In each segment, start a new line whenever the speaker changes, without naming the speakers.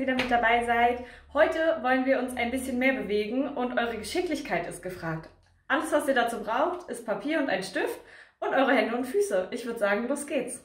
wieder mit dabei seid. Heute wollen wir uns ein bisschen mehr bewegen und eure Geschicklichkeit ist gefragt. Alles, was ihr dazu braucht, ist Papier und ein Stift und eure Hände und Füße. Ich würde sagen, los geht's.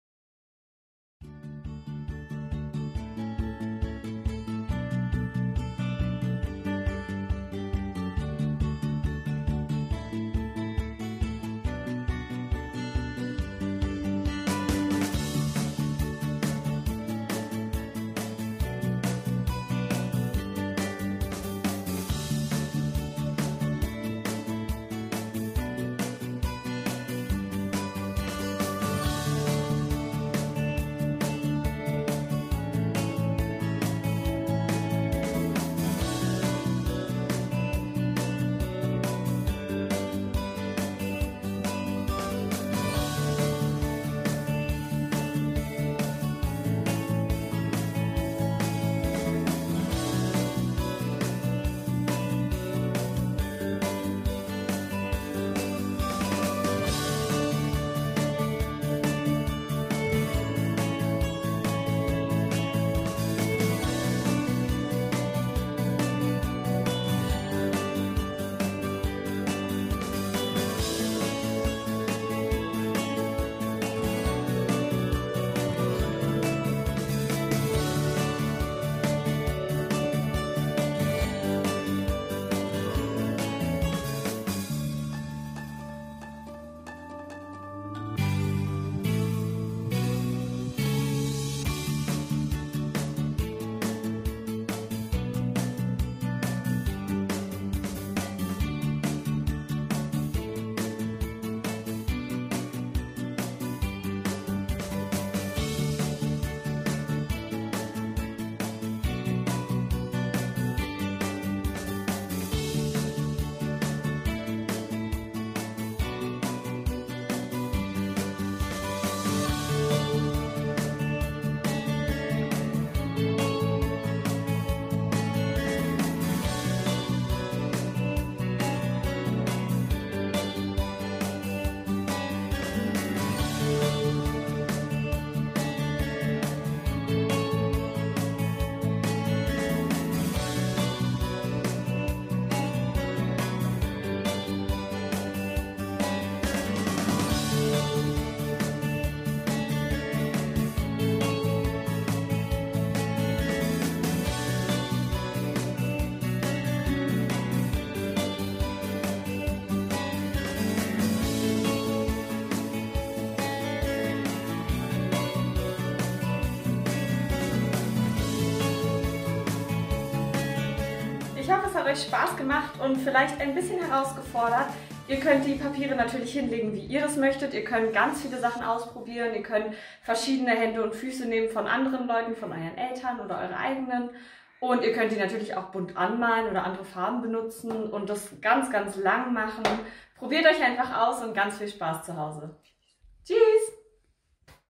Ich hoffe, es hat euch Spaß gemacht und vielleicht ein bisschen herausgefordert. Ihr könnt die Papiere natürlich hinlegen, wie ihr das möchtet. Ihr könnt ganz viele Sachen ausprobieren. Ihr könnt verschiedene Hände und Füße nehmen von anderen Leuten, von euren Eltern oder eure eigenen. Und ihr könnt die natürlich auch bunt anmalen oder andere Farben benutzen und das ganz, ganz lang machen. Probiert euch einfach aus und ganz viel Spaß zu Hause. Tschüss!